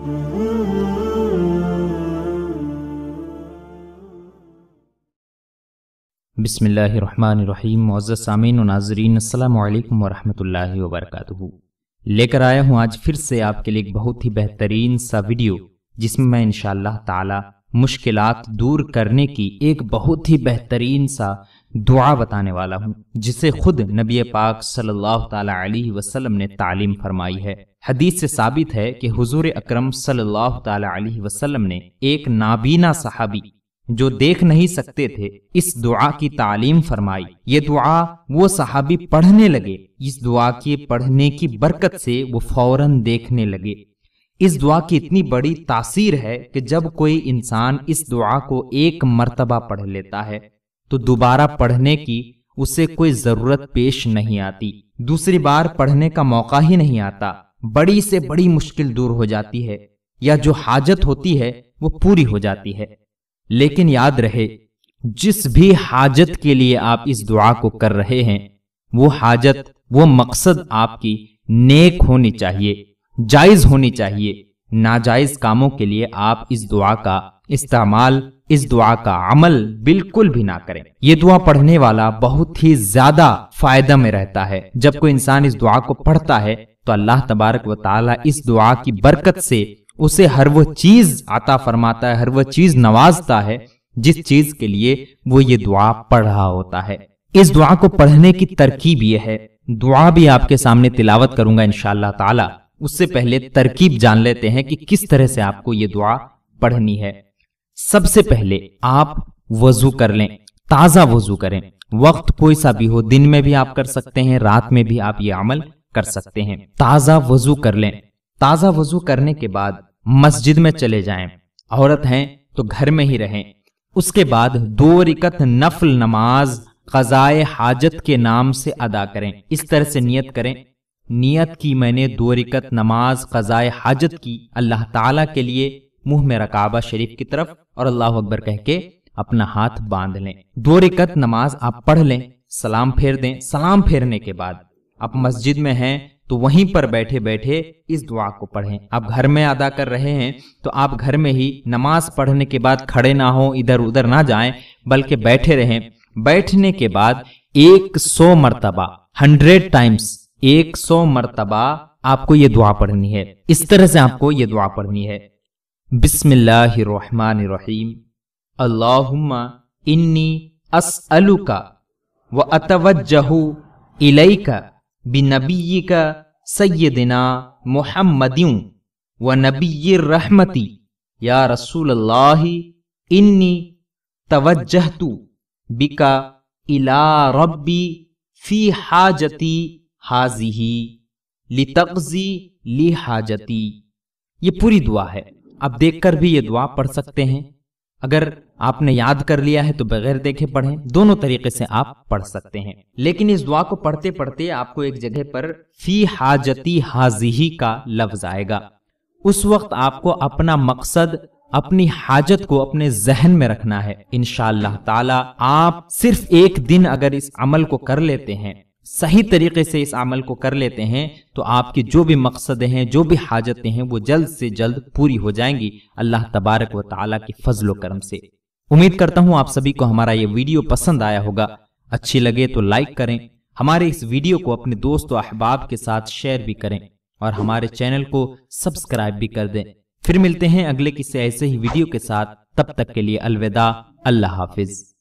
बिस्मिल्लाहिर्रहमानिर्रहीम। मुअज़्ज़ज़ सामीन व नाज़रीन, अस्सलामु अलैकुम वरहमतुल्लाहि वबरकातुहू। लेकर आया हूँ आज फिर से आपके लिए एक बहुत ही बेहतरीन सा वीडियो, जिसमें मैं इंशाअल्लाह ताला मुश्किलात दूर करने की एक बहुत ही बेहतरीन सा दुआ बताने वाला हूँ, जिसे खुद नबी पाक सल्लल्लाहु ताला अलैहि वसल्लम ने तालीम फरमाई है। हदीस से साबित है कि हुजूर अकरम सल्लल्लाहु ताला अलैहि वसल्लम ने एक नाबीना सहाबी जो देख नहीं सकते थे, इस दुआ की तालीम फरमाई। ये दुआ वो सहाबी पढ़ने लगे। इस दुआ के पढ़ने की बरकत से वो फौरन देखने लगे। इस दुआ की इतनी बड़ी तासीर है कि जब कोई इंसान इस दुआ को एक मर्तबा पढ़ लेता है तो दोबारा पढ़ने की उसे कोई जरूरत पेश नहीं आती, दूसरी बार पढ़ने का मौका ही नहीं आता। बड़ी से बड़ी मुश्किल दूर हो जाती है, या जो हाजत होती है वो पूरी हो जाती है। लेकिन याद रहे, जिस भी हाजत के लिए आप इस दुआ को कर रहे हैं, वो हाजत, वो मकसद आपकी नेक होनी चाहिए, जायज होनी चाहिए। नाजायज कामों के लिए आप इस दुआ का इस्तेमाल, इस दुआ का अमल बिल्कुल भी ना करें। ये दुआ पढ़ने वाला बहुत ही ज्यादा फायदा में रहता है। जब कोई इंसान इस दुआ को पढ़ता है तो अल्लाह तबारक व तआला इस दुआ की बरकत से उसे हर वो चीज अता फरमाता है, हर वो चीज नवाजता है जिस चीज के लिए वो ये दुआ पढ़ रहा होता है। इस दुआ को पढ़ने की तरकीब ये है, दुआ भी आपके सामने तिलावत करूंगा इंशाअल्लाह ताला। उससे पहले तरकीब जान लेते हैं कि किस तरह से आपको ये दुआ पढ़नी है। सबसे पहले आप वजू कर लें, ताजा वजू करें। वक्त कोई सा भी हो, दिन में भी आप कर सकते हैं, रात में भी आप ये अमल कर सकते हैं। ताजा वजू कर लें। ताजा वजू करने के बाद मस्जिद में चले जाएं। औरत हैं तो घर में ही रहें। उसके बाद 2 रकात नफल नमाज क़ज़ाए हाजत के नाम से अदा करें। इस तरह से नियत करें, नियत की मैंने 2 रकात नमाज क़ज़ाए हाजत की अल्लाह ताला के लिए, मुंह में काबा शरीफ की तरफ और अल्लाहु अकबर कह के अपना हाथ बांध लें। 2 रकात नमाज आप पढ़ लें, सलाम फेर दें। सलाम फेरने के बाद आप मस्जिद में हैं तो वहीं पर बैठे बैठे इस दुआ को पढ़ें। आप घर में अदा कर रहे हैं तो आप घर में ही नमाज पढ़ने के बाद खड़े ना हो, इधर उधर ना जाएं, बल्कि बैठे रहें। बैठने के बाद 100 मरतबा, 100 टाइम्स, 100 मरतबा आपको ये दुआ पढ़नी है। इस तरह से आपको ये दुआ पढ़नी है। बिस्मिल्लाहिर्रहमानिर्रहीम। अल्लाहुम्मा इन्नी अस्अलुका व अतवज्जहु इलैका बिनबिय्यिका सय्यदिना मुहम्मदिन व नबिय्यिर रहमती या रसूलल्लाहि इन्नी तवज्जहतु बिका इला रब्बी फी हाजती हाजिही लितक़ज़ी ली हाजती। ये पूरी दुआ है। आप देखकर भी ये दुआ पढ़ सकते हैं। अगर आपने याद कर लिया है तो बगैर देखे पढ़ें, दोनों तरीके से आप पढ़ सकते हैं। लेकिन इस दुआ को पढ़ते पढ़ते आपको एक जगह पर फी हाजती हाजिही का लफ्ज आएगा। उस वक्त आपको अपना मकसद, अपनी हाजत को अपने जहन में रखना है। इंशाअल्लाह ताला आप सिर्फ एक दिन अगर इस अमल को कर लेते हैं, सही तरीके से इस अमल को कर लेते हैं, तो आपकी जो भी मकसद हैं, जो भी हाजतें हैं, वो जल्द से जल्द पूरी हो जाएंगी अल्लाह तबारक व ताला के फजलो करम से। उम्मीद करता हूं आप सभी को हमारा ये वीडियो पसंद आया होगा। अच्छी लगे तो लाइक करें, हमारे इस वीडियो को अपने दोस्त और अहबाब के साथ शेयर भी करें और हमारे चैनल को सब्सक्राइब भी कर दें। फिर मिलते हैं अगले किसी ऐसे ही वीडियो के साथ। तब तक के लिए अलविदा, अल्लाह हाफिज।